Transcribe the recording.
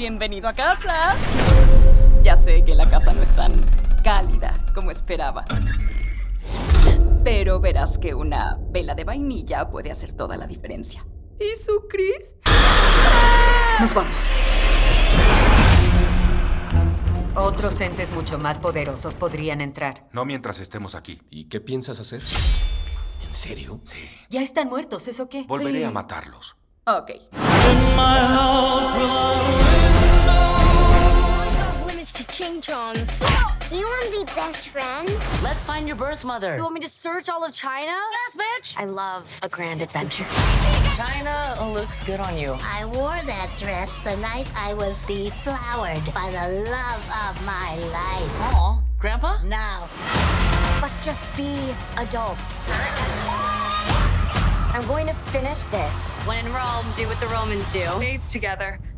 Bienvenido a casa. Ya sé que la casa no es tan cálida como esperaba. Pero verás que una vela de vainilla puede hacer toda la diferencia. ¿Y su Chris? Nos vamos. Otros entes mucho más poderosos podrían entrar. No mientras estemos aquí. ¿Y qué piensas hacer? ¿En serio? Sí. Ya están muertos, ¿eso qué? Volveré Sí. a matarlos. Ok. Limits to ching-chongs. You want to be best friends? Let's find your birth mother. You want me to search all of China? Yes, bitch. I love a grand adventure. China looks good on you. I wore that dress the night I was deflowered by the love of my life. Aw, Grandpa? Now, Let's just be adults. I'm going to finish this. When in Rome, do what the Romans do. Maids together.